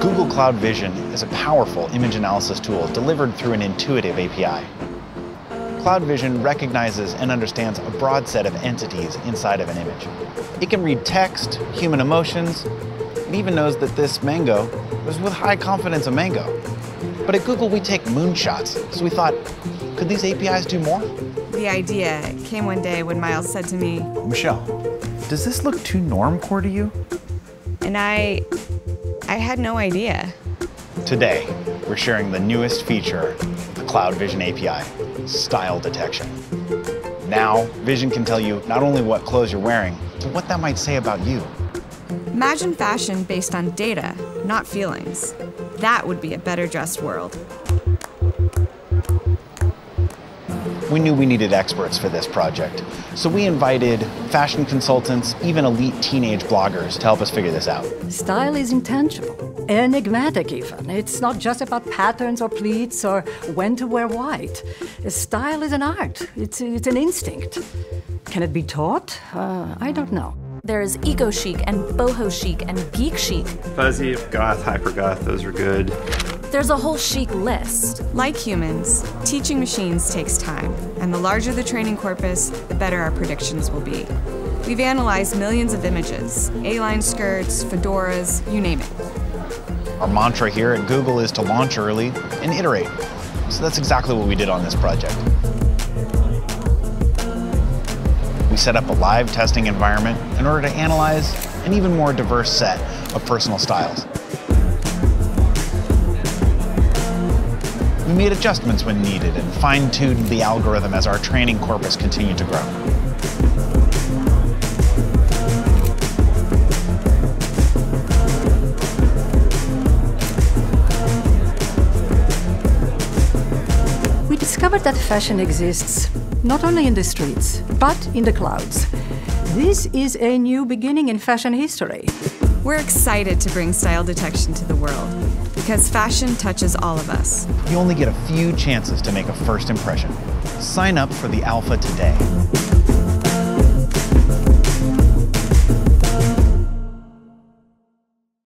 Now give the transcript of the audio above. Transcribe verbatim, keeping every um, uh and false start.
Google Cloud Vision is a powerful image analysis tool delivered through an intuitive A P I. Cloud Vision recognizes and understands a broad set of entities inside of an image. It can read text, human emotions. It even knows that this mango was with high confidence a mango. But at Google, we take moonshots, so we thought, could these A P Is do more? The idea came one day when Miles said to me, Michelle, does this look too normcore to you? And I, I had no idea. Today, we're sharing the newest feature of the Cloud Vision A P I, style detection. Now, Vision can tell you not only what clothes you're wearing, but what that might say about you. Imagine fashion based on data, not feelings. That would be a better dressed world. We knew we needed experts for this project, so we invited fashion consultants, even elite teenage bloggers to help us figure this out. Style is intangible, enigmatic even. It's not just about patterns or pleats or when to wear white. Style is an art. It's, it's an instinct. Can it be taught? Uh, I don't know. There's eco chic and boho chic and geek chic. Fuzzy, goth, hyper goth, those are good. There's a whole chic list. Like humans, teaching machines takes time, and the larger the training corpus, the better our predictions will be. We've analyzed millions of images, A-line skirts, fedoras, you name it. Our mantra here at Google is to launch early and iterate. So that's exactly what we did on this project. We set up a live testing environment in order to analyze an even more diverse set of personal styles. We made adjustments when needed and fine-tuned the algorithm as our training corpus continued to grow. We discovered that fashion exists not only in the streets, but in the clouds. This is a new beginning in fashion history. We're excited to bring style detection to the world, because fashion touches all of us. You only get a few chances to make a first impression. Sign up for the alpha today.